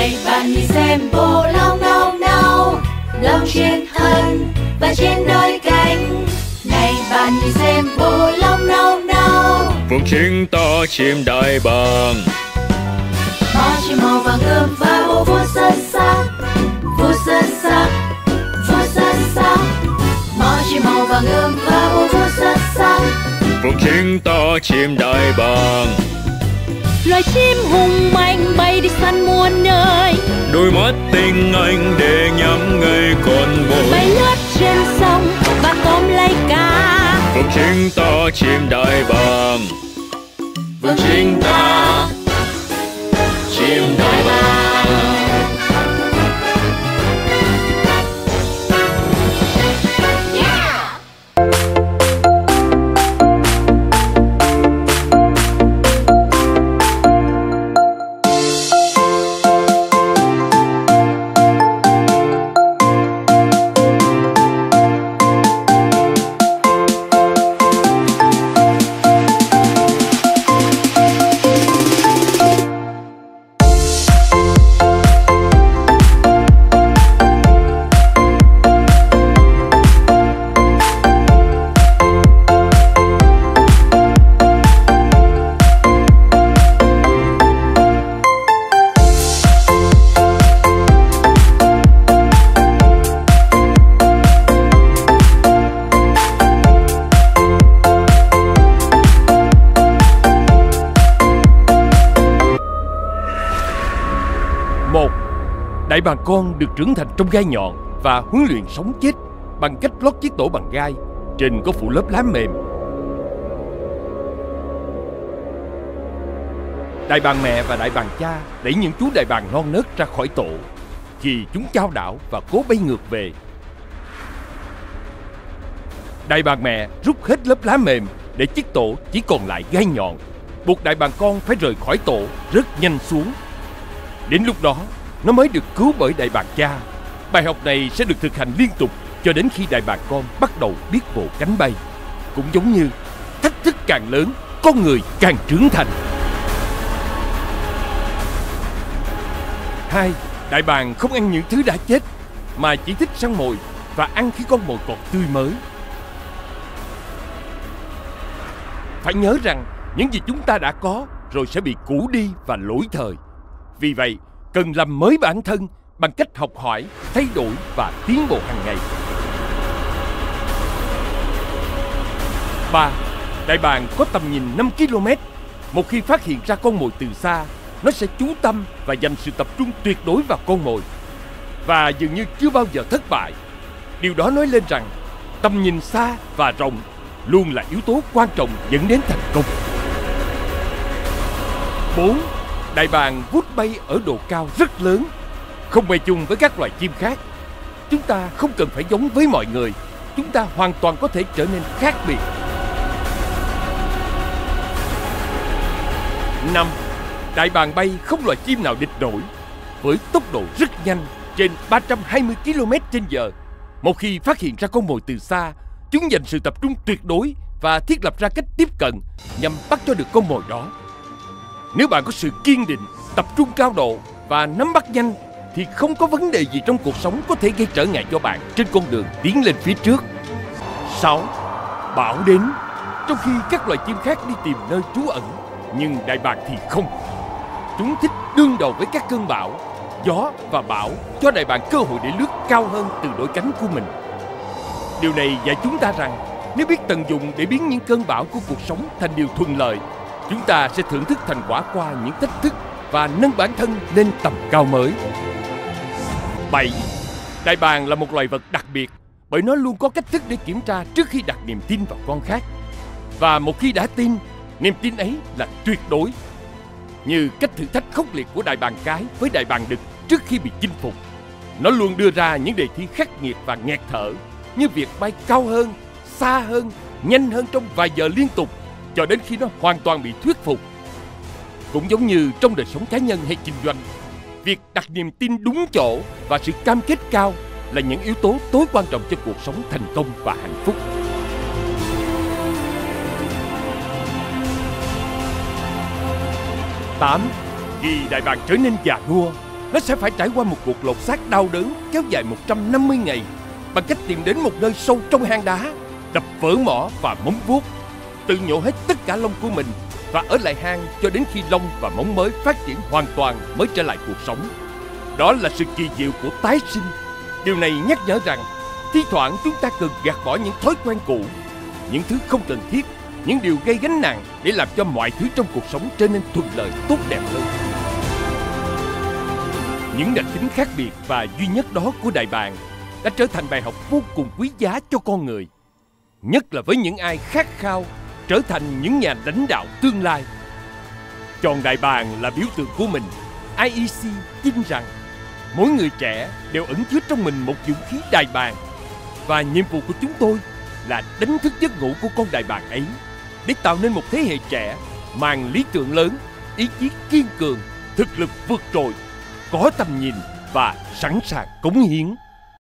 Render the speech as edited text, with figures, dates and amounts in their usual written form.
Này bạn nhìn xem bộ lông nâu nâu, lông trên thân và trên đôi cánh. Này bạn nhìn xem bộ lông nâu nâu, Vâng chính ta chim đại bàng. Mỏ chim màu vàng ươm và bộ vuốt sơn sắc, vuốt sơn sắc, vuốt sơn sắc. Mỏ chim màu vàng ươm và bộ vuốt sơn sắc. Vâng chính ta chim đại bàng. Loài chim hùng mạnh bay đi săn muôn nơi, Đôi mắt tinh anh để nhắm ngay con mồi. bay lướt trên sông và tóm lấy cá. Vâng chính ta chim đại bàng. Vâng chính ta chim đại bàng. Đại bàng con được trưởng thành trong gai nhọn và huấn luyện sống chết bằng cách lót chiếc tổ bằng gai, trên có phủ lớp lá mềm. Đại bàng mẹ và đại bàng cha đẩy những chú đại bàng non nớt ra khỏi tổ khi chúng chao đảo và cố bay ngược về. Đại bàng mẹ rút hết lớp lá mềm để chiếc tổ chỉ còn lại gai nhọn, buộc đại bàng con phải rời khỏi tổ rất nhanh xuống. Đến lúc đó nó mới được cứu bởi đại bàng cha. Bài học này sẽ được thực hành liên tục cho đến khi đại bàng con bắt đầu biết vỗ cánh bay. Cũng giống như thách thức càng lớn, con người càng trưởng thành. 2. Đại bàng không ăn những thứ đã chết, mà chỉ thích săn mồi và ăn khi con mồi còn tươi mới. Phải nhớ rằng những gì chúng ta đã có rồi sẽ bị cũ đi và lỗi thời. Vì vậy, cần làm mới bản thân bằng cách học hỏi, thay đổi và tiến bộ hàng ngày. 3. Đại bàng có tầm nhìn 5 km. Một khi phát hiện ra con mồi từ xa, nó sẽ chú tâm và dành sự tập trung tuyệt đối vào con mồi, và dường như chưa bao giờ thất bại. Điều đó nói lên rằng tầm nhìn xa và rộng luôn là yếu tố quan trọng dẫn đến thành công. 4. Đại bàng vút bay ở độ cao rất lớn, không bay chung với các loài chim khác. Chúng ta không cần phải giống với mọi người, chúng ta hoàn toàn có thể trở nên khác biệt. 5. Đại bàng bay không loài chim nào địch nổi. Với tốc độ rất nhanh, trên 320 km/h, một khi phát hiện ra con mồi từ xa, chúng dành sự tập trung tuyệt đối và thiết lập ra cách tiếp cận nhằm bắt cho được con mồi đó. Nếu bạn có sự kiên định, tập trung cao độ và nắm bắt nhanh, thì không có vấn đề gì trong cuộc sống có thể gây trở ngại cho bạn trên con đường tiến lên phía trước. 6. Bão đến, trong khi các loài chim khác đi tìm nơi trú ẩn, nhưng đại bàng thì không. Chúng thích đương đầu với các cơn bão. Gió và bão cho đại bàng cơ hội để lướt cao hơn từ đôi cánh của mình. Điều này dạy chúng ta rằng nếu biết tận dụng để biến những cơn bão của cuộc sống thành điều thuận lợi, chúng ta sẽ thưởng thức thành quả qua những thách thức và nâng bản thân lên tầm cao mới. 7. Đại bàng là một loài vật đặc biệt bởi nó luôn có cách thức để kiểm tra trước khi đặt niềm tin vào con khác. Và một khi đã tin, niềm tin ấy là tuyệt đối. Như cách thử thách khốc liệt của đại bàng cái với đại bàng đực trước khi bị chinh phục. Nó luôn đưa ra những đề thi khắc nghiệt và nghẹt thở, như việc bay cao hơn, xa hơn, nhanh hơn trong vài giờ liên tục, cho đến khi nó hoàn toàn bị thuyết phục. Cũng giống như trong đời sống cá nhân hay kinh doanh, việc đặt niềm tin đúng chỗ và sự cam kết cao là những yếu tố tối quan trọng cho cuộc sống thành công và hạnh phúc. 8. Khi đại bàng trở nên già nua, nó sẽ phải trải qua một cuộc lột xác đau đớn kéo dài 150 ngày bằng cách tìm đến một nơi sâu trong hang đá, đập vỡ mỏ và móng vuốt, tự nhổ hết tất cả lông của mình và ở lại hang cho đến khi lông và móng mới phát triển hoàn toàn mới trở lại cuộc sống. Đó là sự kỳ diệu của tái sinh. Điều này nhắc nhở rằng thi thoảng chúng ta cần gạt bỏ những thói quen cũ, những thứ không cần thiết, những điều gây gánh nặng để làm cho mọi thứ trong cuộc sống trở nên thuận lợi, tốt đẹp hơn. Những đặc tính khác biệt và duy nhất đó của đại bàng đã trở thành bài học vô cùng quý giá cho con người, nhất là với những ai khát khao trở thành những nhà lãnh đạo tương lai. Chọn đại bàng là biểu tượng của mình. IEC tin rằng mỗi người trẻ đều ẩn chứa trong mình một dũng khí đại bàng, và nhiệm vụ của chúng tôi là đánh thức giấc ngủ của con đại bàng ấy để tạo nên một thế hệ trẻ mang lý tưởng lớn, ý chí kiên cường, thực lực vượt trội, có tầm nhìn và sẵn sàng cống hiến.